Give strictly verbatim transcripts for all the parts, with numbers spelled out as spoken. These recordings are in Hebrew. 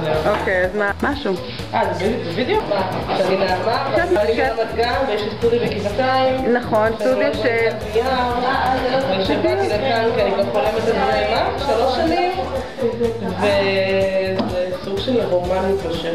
אוקיי, אז מה? משהו. אה, זה וידאו? שאני נעמה, ואני ברמת גן, ויש לי סטודיו בגבעתיים. נכון, סטודיו ש... ושבאתי לכאן, כי אני כבר חולמת על זה, מה? שלוש שנים. וזה סוג של רומן מתמשך,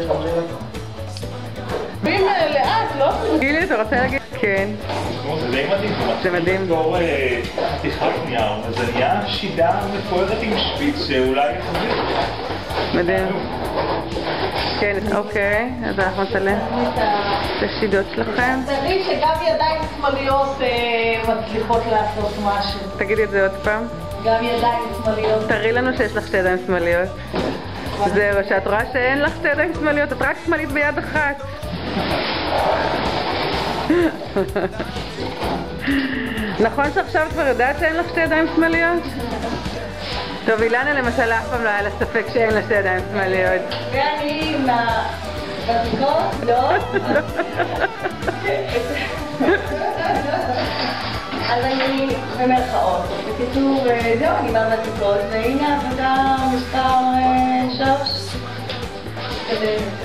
ואם לאט, לא? גילי, אתה רוצה להגיד? כן. זה די מדהים, זה מדהים. בתור חתיכת נייר, וזה נהיה שידה מפוארת עם שפיץ שאולי יחזיר. מדהים. כן, אוקיי, אז אנחנו נצלם את השידות שלכם. תראי שגם ידיים שמאליות מצליחות לעשות משהו. תגידי את זה עוד פעם. גם ידיים שמאליות. תראי לנו שיש לך שתי ידיים שמאליות. זהו, שאת רואה שאין לך שתי ידיים שמאליות, את רק שמאלית ביד אחת. נכון שעכשיו כבר יודעת שאין לך שתי ידיים שמאליות? טוב, אילנה למשל אף פעם לא היה לה ספק שאין לה שתי ידיים שמאליות. ואני עם הוותיקות, לא? אז אני במרכאות. בקיצור, זהו, אני מהוותיקות, והנה עבודה מספר שלוש.